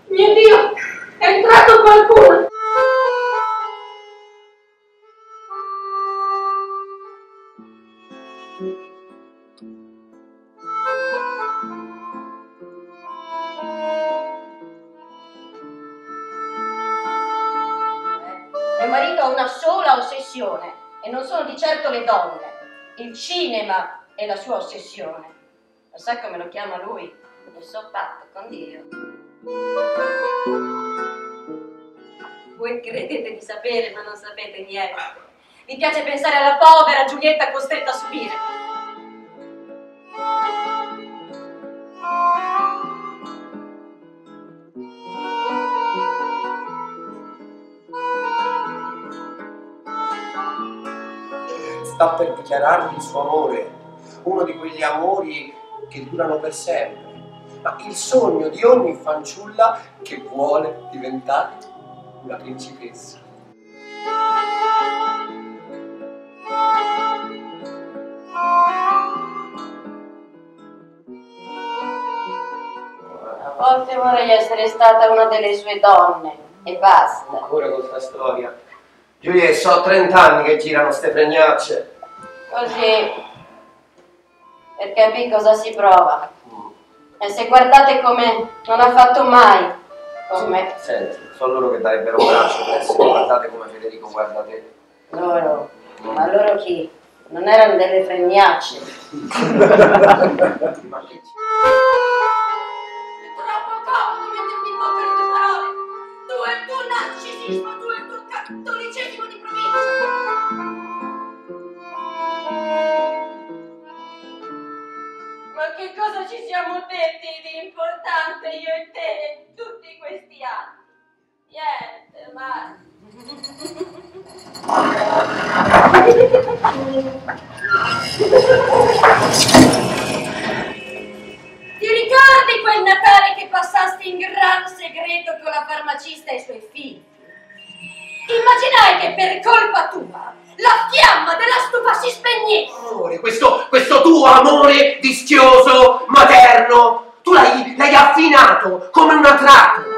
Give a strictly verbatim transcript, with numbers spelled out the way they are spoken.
Mio Dio, è entrato qualcuno! Mio marito ha una sola ossessione, e non sono di certo le donne. Il cinema è la sua ossessione. Lo sai come lo chiama lui? Il suo patto con Dio. Voi credete di sapere, ma non sapete niente. Vi piace pensare alla povera Giulietta costretta a subire. Sta per dichiararmi il suo amore, uno di quegli amori che durano per sempre, ma il sogno di ogni fanciulla che vuole diventare una principessa. A volte vorrei essere stata una delle sue donne, e basta. Ancora con questa storia. Giulia, so trent'anni che girano ste fregnacce. Così, per capire cosa si prova. E se guardate come non ha fatto mai con me. Senti, sono loro che darebbero un braccio per essere guardate come Federico guarda te. Loro? Ma loro chi? Non erano delle fregnacce. Ma che c'è? È troppo comodo mettermi in bocca le tue parole! Tu e il tuo narcisismo, tu e il tuo cattolicesimo di provincia! Ma che cosa ci siamo detti di importante io e te in tutti questi anni? Niente, ma... Ti ricordi quel Natale che passasti in gran segreto con la farmacista e i suoi figli? Immaginai che per colpa tua la fiamma della stufa si spegnesse. Amore, questo, questo tuo amore vischioso, materno, tu l'hai affinato come una trappola.